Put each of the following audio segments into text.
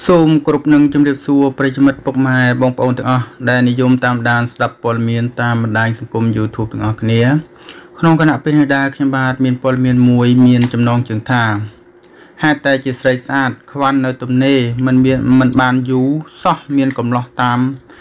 សូមគ្រប់នឹងជំរាបសួរប្រិយមិត្តពុកម៉ែបងប្អូនទាំងអស់ដែលនិយមតាមដានស្ដាប់ព័ត៌មានតាមបណ្ដាញសង្គម YouTube ទាំងអស់គ្នាក្នុងគណៈពេលនេះដែរខ្ញុំបាទមានព័ត៌មានមួយមានចំណងជើងថាហេតុតែជាស្រីស្អាតខ្វាន់នៅទំនេរមិនបានយូរសោះមានកំឡោះតាម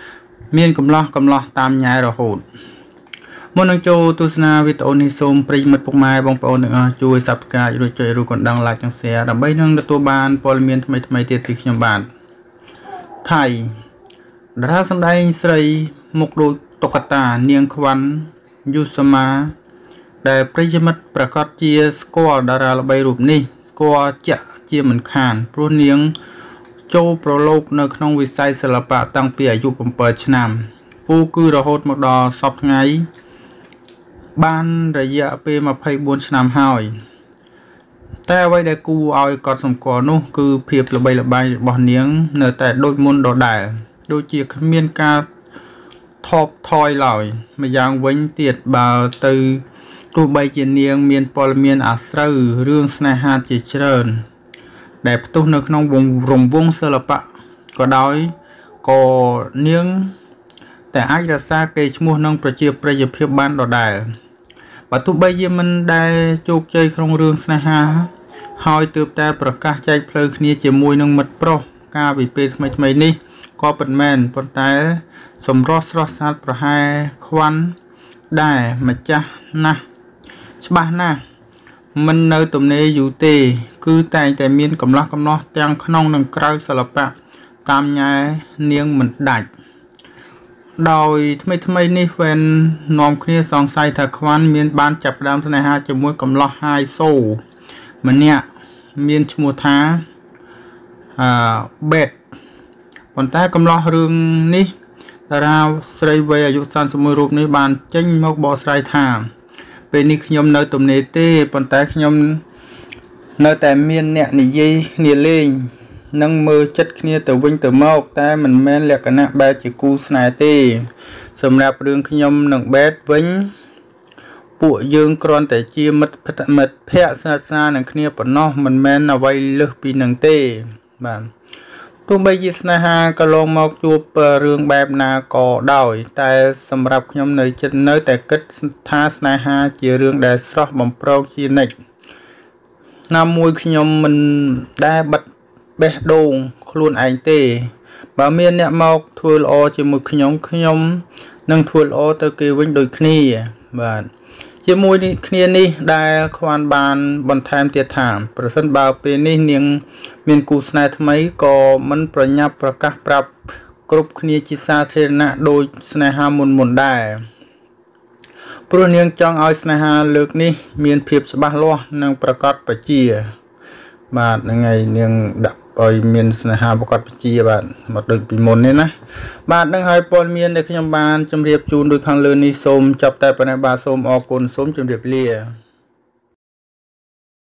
ញ៉ែរហូតមុននឹងចូលទស្សនាវីដេអូនេះសូមប្រិយមិត្តពុកម៉ែបងប្អូនទាំងអស់ជួយ Subscribe រួចចុចរូបកណ្ដឹង Like និង Share ដើម្បីនឹងទទួលបានព័ត៌មានថ្មីៗទៀតពីខ្ញុំបាទថៃតារាសម្ដែងស្រីមុខដូចតុក្កតានាងខ្វាន់យុសមាដែលប្រិយមិត្តប្រកាសជាស្គាល់តារាល្បីរូបនេះស្គាល់ជាក់ជាមិនខានព្រោះនាងចូលប្រឡូកនៅក្នុងវិស័យសិល្បៈតាំងពីអាយុ7ឆ្នាំពូគឺរហូតមកដល់សពថ្ងៃបានរយៈពេល24ឆ្នាំហើយតែអ្វីដែលគួរឲ្យកត់សម្គាល់នោះគឺភាពល្បីល្បាញរបស់នាងនៅតែដូចមុនដដែលដូចជាគ្មានការថប់ថយឡើយម្យ៉ាងវិញទៀតបើទៅទោះបីជានាងមានព័ត៌មានអាស្រូវរឿងស្នេហាជាច្រើនដែលផ្ទុះនៅក្នុងរង្វង់សិល្បៈក៏ដោយក៏នាងតែអាចរក្សាកេរ្តិ៍ឈ្មោះនិងប្រជាប្រិយភាពបានដដែលបើទោះបីជាមិនដែលជោគជ័យក្នុងរឿងស្នេហាហើយទើបតែប្រកាសចែកផ្លូវគ្នាជាមួយនឹងមិត្តប្រុសកាលពីពេលថ្មីៗនេះក៏ពិតមែនប៉ុន្តែសម្រស់ស្រស់ស្អាតប្រហែលខ្វាន់ដែរម្ចាស់ណាស់ច្បាស់ណាស់មិននៅទំនេរយូរទេគឺតែងតែមានកំឡោះទាំងក្នុងនិងក្រៅសិល្បៈតាមញ៉ែនាងមិនដាច់ដោយថ្មីនេះហ្វេននាំគ្នាសង្ស័យថាខ្វាន់មានបានចាប់ផ្ដើមស្នេហាជាមួយកំឡោះហាយសូម្នាក់មានឈ្មោះថាបេតប៉ុន្តែកំឡោះរឿងនេះតារាស្រីវ័យអាយុ31រូបនេះបានចេញមកបកស្រាយថាពេលនេះខ្ញុំនៅទំនេរទេប៉ុន្តែខ្ញុំនៅតែមានអ្នកនិយាយគ្នាលេងនិងមើលចិត្តគ្នាទៅវិញទៅមកតែមិនមែនលក្ខណៈបែបជាគូស្នេហ៍ទេសម្រាប់រឿងខ្ញុំនិងបេតវិញពួកយើងគ្រាន់តែជាមិត្តភក្តិស្និទ្ធស្នាលនឹងគ្នាប៉ុណ្ណោះមិនមែនអ្វីលើសពីនឹងទេបាទទោះបីជាស្នេហាក៏ឡងមកជួបរឿងបែបណាក៏ដោយតែសម្រាប់ខ្ញុំនៅតែគិតថាស្នេហាជារឿងដែលស្រស់បំព្រងជានិច្ចណាមួយខ្ញុំមិនដែលបិទបេះដូងខ្លួនឯងទេបើមានអ្នកមកធ្វើល្អជាមួយខ្ញុំនឹងធ្វើល្អទៅគេវិញដូចគ្នាបាទជាមួយគ្នានេះដែលខ្វាន់បានបន្ថែមទៀតថាប្រសិនបើពេលនេះនាងមានគូស្នេហ៍ថ្មីក៏មិនប្រញាប់ប្រកាសប្រាប់គ្រប់គ្នាជាសាធារណៈដូចស្នេហាមុនដែរព្រោះនាងចង់ឲ្យស្នេហាលើកនេះមានភាពច្បាស់លាស់និងប្រកបប្រជាបាទហ្នឹងហើយនាងដាក់ឲ្យមានស្នេហាប្រកបប្រជាបាទមកដូចពីមុននេះណាបាទនឹងហើយព័ត៌មានដែលខ្ញុំបានជម្រាបជូនដូចខាងលើនេះសូមចាប់តែប៉ុណ្ណេះបាទសូមអរគុណសូមជម្រាបលា